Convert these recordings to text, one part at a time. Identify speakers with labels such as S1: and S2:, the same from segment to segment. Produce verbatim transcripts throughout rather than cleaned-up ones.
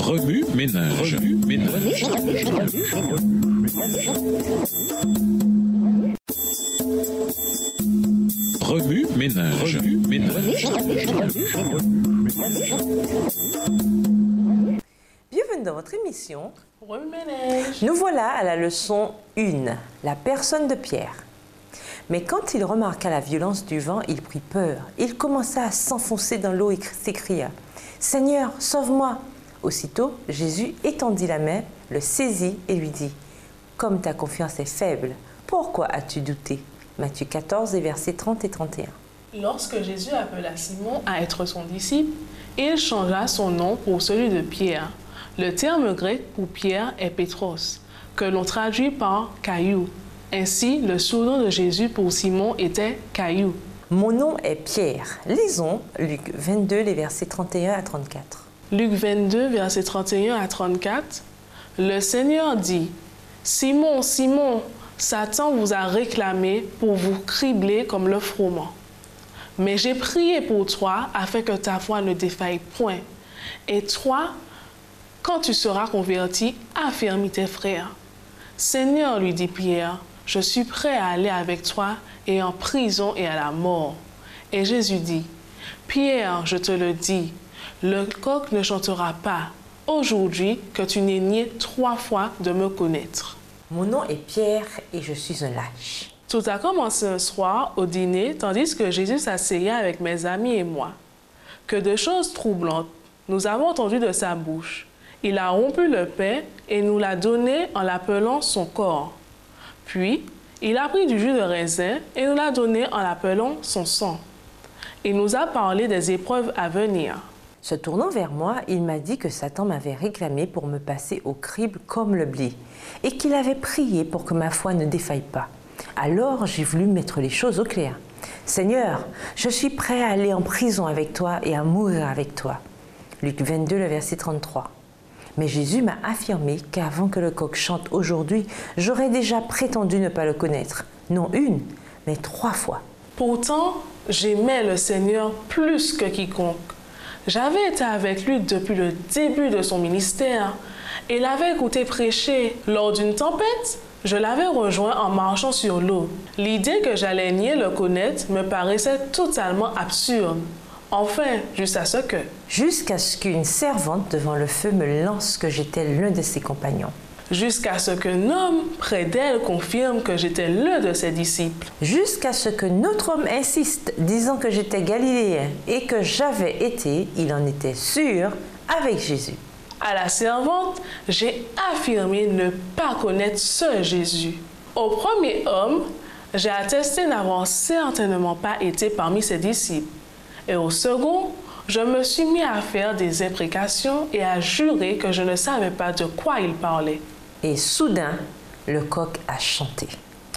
S1: Remue ménage. Remue ménage. Remue ménage. Remue ménage.
S2: Bienvenue dans votre émission
S3: Remue ménage.
S2: Nous voilà à la leçon un, la personne de Pierre. Mais quand il remarqua la violence du vent, il prit peur. Il commença à s'enfoncer dans l'eau et s'écria « Seigneur, sauve-moi !» Aussitôt, Jésus étendit la main, le saisit et lui dit « Comme ta confiance est faible, pourquoi as-tu douté ?» Matthieu quatorze, versets trente et trente et un.
S3: Lorsque Jésus appela Simon à être son disciple, il changea son nom pour celui de Pierre. Le terme grec pour Pierre est Pétros, que l'on traduit par caillou. Ainsi, le surnom de Jésus pour Simon était Caillou.
S2: Mon nom est Pierre. Lisons Luc vingt-deux, les versets trente et un à trente-quatre.
S3: Luc vingt-deux, versets trente et un à trente-quatre. Le Seigneur dit, « Simon, Simon, Satan vous a réclamé pour vous cribler comme le froment. Mais j'ai prié pour toi afin que ta foi ne défaille point. Et toi, quand tu seras converti, affermis tes frères. » Seigneur, lui dit Pierre, je suis prêt à aller avec toi et en prison et à la mort. Et Jésus dit, Pierre, je te le dis, le coq ne chantera pas aujourd'hui que tu n'aies nié trois fois de me connaître.
S2: Mon nom est Pierre et je suis un lâche.
S3: Tout a commencé un soir au dîner, tandis que Jésus s'asseyait avec mes amis et moi. Que de choses troublantes nous avons entendu de sa bouche. Il a rompu le pain et nous l'a donné en l'appelant son corps. Puis, il a pris du jus de raisin et nous l'a donné en l'appelant son sang. Il nous a parlé des épreuves à venir.
S2: Se tournant vers moi, il m'a dit que Satan m'avait réclamé pour me passer au crible comme le blé et qu'il avait prié pour que ma foi ne défaille pas. Alors, j'ai voulu mettre les choses au clair. « Seigneur, je suis prêt à aller en prison avec toi et à mourir avec toi. » Luc vingt-deux, le verset trente-trois. Mais Jésus m'a affirmé qu'avant que le coq chante aujourd'hui, j'aurais déjà prétendu ne pas le connaître. Non une, mais trois fois.
S3: Pourtant, j'aimais le Seigneur plus que quiconque. J'avais été avec lui depuis le début de son ministère et l'avais écouté prêcher. Lors d'une tempête, je l'avais rejoint en marchant sur l'eau. L'idée que j'allais nier le connaître me paraissait totalement absurde. Enfin, jusqu'à ce que...
S2: Jusqu'à ce qu'une servante devant le feu me lance que j'étais l'un de ses compagnons.
S3: Jusqu'à ce qu'un homme près d'elle confirme que j'étais l'un de ses disciples.
S2: Jusqu'à ce que notre homme insiste, disant que j'étais galiléen et que j'avais été, il en était sûr, avec Jésus.
S3: À la servante, j'ai affirmé ne pas connaître ce Jésus. Au premier homme, j'ai attesté n'avoir certainement pas été parmi ses disciples. Et au second, je me suis mis à faire des imprécations et à jurer que je ne savais pas de quoi il parlait.
S2: Et soudain, le coq a chanté.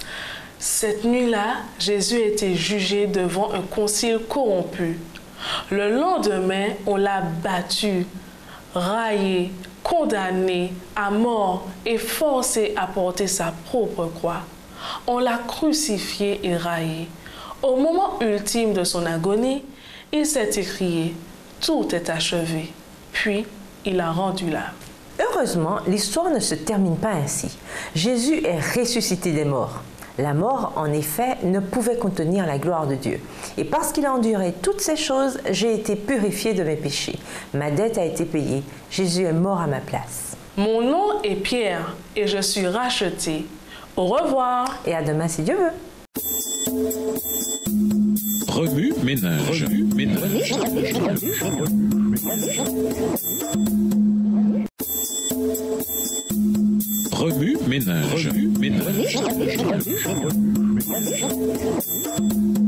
S3: Cette nuit-là, Jésus a été jugé devant un concile corrompu. Le lendemain, on l'a battu, raillé, condamné à mort et forcé à porter sa propre croix. On l'a crucifié et raillé. Au moment ultime de son agonie, il s'est écrié « Tout est achevé ». Puis, il a rendu l'âme.
S2: Heureusement, l'histoire ne se termine pas ainsi. Jésus est ressuscité des morts. La mort, en effet, ne pouvait contenir la gloire de Dieu. Et parce qu'il a enduré toutes ces choses, j'ai été purifié de mes péchés. Ma dette a été payée. Jésus est mort à ma place.
S3: Mon nom est Pierre et je suis racheté. Au revoir.
S2: Et à demain si Dieu veut.
S1: Remue ménage. Remue ménage. Remue ménage. Remue ménage.